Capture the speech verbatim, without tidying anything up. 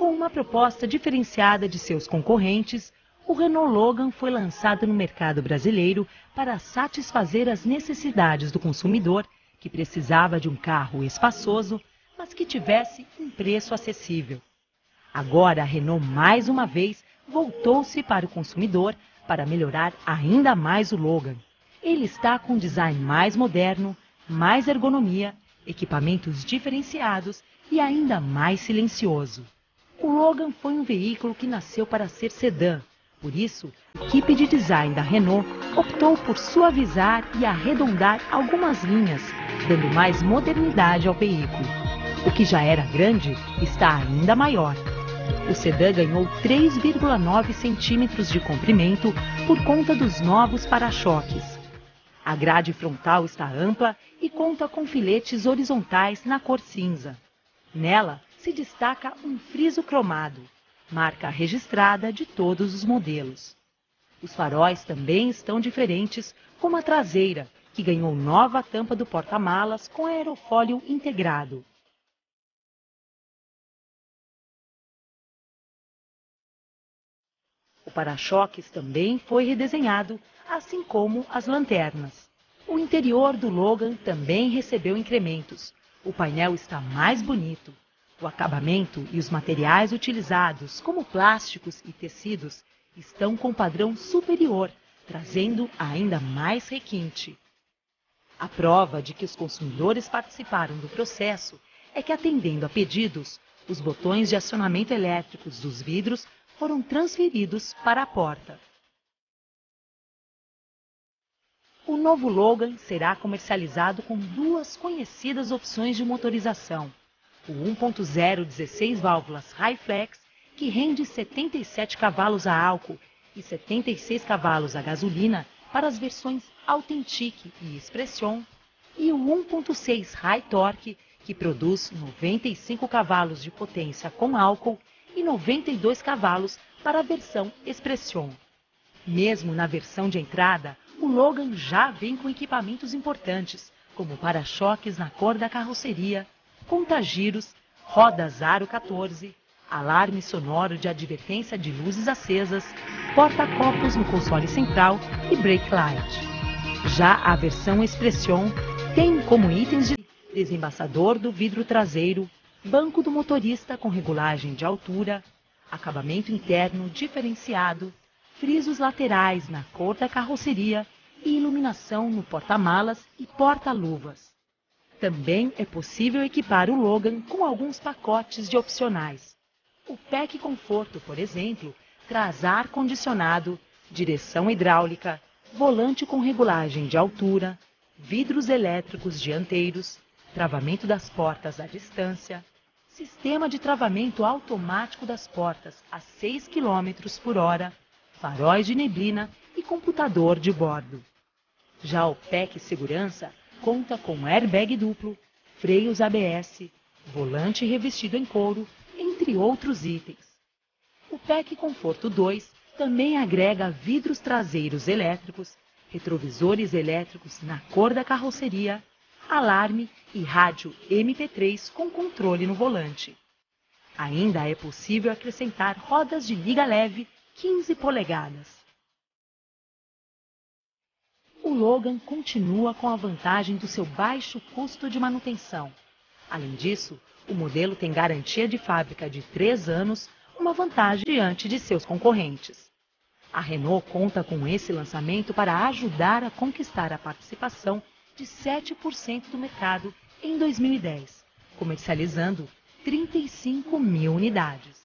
Com uma proposta diferenciada de seus concorrentes, o Renault Logan foi lançado no mercado brasileiro para satisfazer as necessidades do consumidor que precisava de um carro espaçoso, mas que tivesse um preço acessível. Agora a Renault mais uma vez voltou-se para o consumidor para melhorar ainda mais o Logan. Ele está com um design mais moderno, mais ergonomia, equipamentos diferenciados e ainda mais silencioso. O Logan foi um veículo que nasceu para ser sedã. Por isso, a equipe de design da Renault optou por suavizar e arredondar algumas linhas, dando mais modernidade ao veículo. O que já era grande está ainda maior. O sedã ganhou três vírgula nove centímetros de comprimento por conta dos novos para-choques. A grade frontal está ampla e conta com filetes horizontais na cor cinza. Nela se destaca um friso cromado, marca registrada de todos os modelos. Os faróis também estão diferentes, como a traseira, que ganhou nova tampa do porta-malas com aerofólio integrado. O para-choques também foi redesenhado, assim como as lanternas. O interior do Logan também recebeu incrementos. O painel está mais bonito. O acabamento e os materiais utilizados, como plásticos e tecidos, estão com padrão superior, trazendo ainda mais requinte. A prova de que os consumidores participaram do processo é que, atendendo a pedidos, os botões de acionamento elétricos dos vidros foram transferidos para a porta. O novo Logan será comercializado com duas conhecidas opções de motorização. O um ponto zero dezesseis válvulas Hi-Flex, que rende setenta e sete cavalos a álcool e setenta e seis cavalos a gasolina para as versões Authentic e Expression, e o um ponto seis High Torque, que produz noventa e cinco cavalos de potência com álcool e noventa e dois cavalos para a versão Expression. Mesmo na versão de entrada, o Logan já vem com equipamentos importantes, como para-choques na cor da carroceria, contagiros, rodas aro quatorze, alarme sonoro de advertência de luzes acesas, porta-copos no console central e brake light. Já a versão Expression tem como itens de desembaçador do vidro traseiro, banco do motorista com regulagem de altura, acabamento interno diferenciado, frisos laterais na cor da carroceria e iluminação no porta-malas e porta-luvas. Também é possível equipar o Logan com alguns pacotes de opcionais. O Pack Conforto, por exemplo, traz ar-condicionado, direção hidráulica, volante com regulagem de altura, vidros elétricos dianteiros, travamento das portas à distância, sistema de travamento automático das portas a seis quilômetros por hora, faróis de neblina e computador de bordo. Já o Pack Segurança conta com airbag duplo, freios A B S, volante revestido em couro, entre outros itens. O Pack Conforto dois também agrega vidros traseiros elétricos, retrovisores elétricos na cor da carroceria, alarme e rádio M P três com controle no volante. Ainda é possível acrescentar rodas de liga leve quinze polegadas. O Logan continua com a vantagem do seu baixo custo de manutenção. Além disso, o modelo tem garantia de fábrica de três anos, uma vantagem diante de seus concorrentes. A Renault conta com esse lançamento para ajudar a conquistar a participação de sete por cento do mercado em dois mil e dez, comercializando trinta e cinco mil unidades.